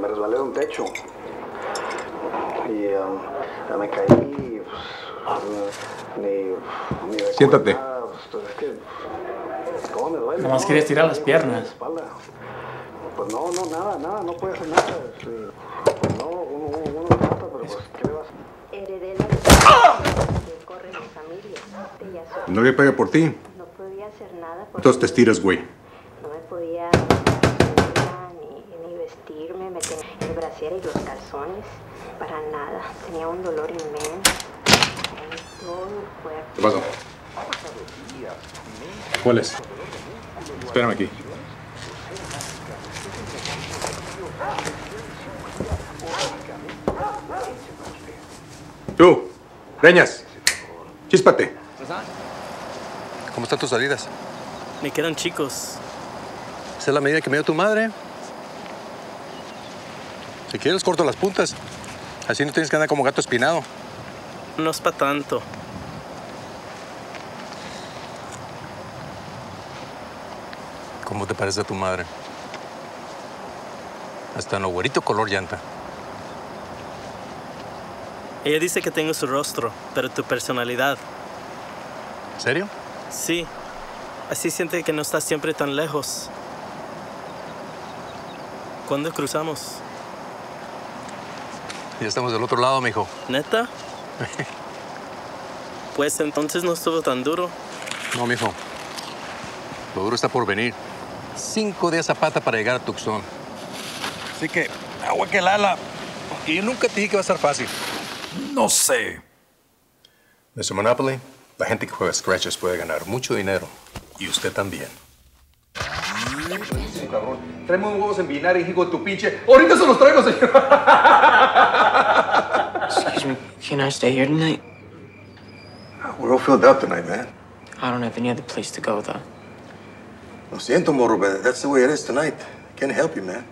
me resbalé de un techo. Y me caí. Ni Siéntate. Nada, pues, es que. ¿Cómo me duele? Nomás quería estirar las piernas. Pues no, nada, no puede hacer nada. Sí. Pues no, uno trata, pero pues, ¿qué le vas a...? Heredé la que corre en mi familia. Ella sola. No le pega por ti. No podía hacer nada porque Entonces te estiras, güey. no me podía ni vestirme, me tenía el brasier y los calzones para nada. Tenía un dolor inmenso en todo el cuerpo. ¿Qué pasó? ¿Cuál es? Espérame aquí. Tú, Reñas, chíspate. ¿Cómo están tus salidas? Me quedan chicos. Esa es la medida que me dio tu madre. Si quieres, corto las puntas. Así no tienes que andar como gato espinado. No es para tanto. ¿Cómo te parece a tu madre? Hasta en lo güerito color llanta. Ella dice que tengo su rostro, pero tu personalidad. ¿En serio? Sí. Así siente que no estás siempre tan lejos. ¿Cuándo cruzamos? Ya estamos del otro lado, mijo. ¿Neta? Pues entonces no estuvo tan duro. No, mijo. Lo duro está por venir. 5 días a pata para llegar a Tucson. Así que, agua que lala. Porque yo nunca te dije que va a estar fácil. No sé. Mr. Monopoly, la gente que juega Scratches puede ganar mucho dinero. Y usted también. Cabrón. Tráeme unos huevos en vinagre, hijo de tu pinche. ¡Ahorita se los traigo, señor! Excuse me, can I stay here tonight? We're all filled up tonight, man. I don't have any other place to go, though. Lo siento, morro, but that's the way it is tonight. Can't help you, man.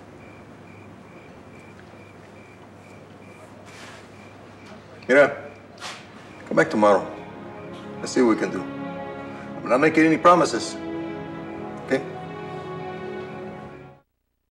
Mira, come back tomorrow. Let's see what we can do. I'm not making any promises.